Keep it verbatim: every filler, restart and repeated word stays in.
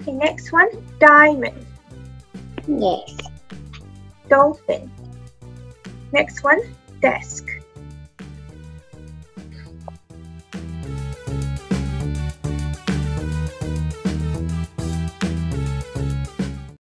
Okay, next one, diamond. Yes. Dolphin. Next one, desk.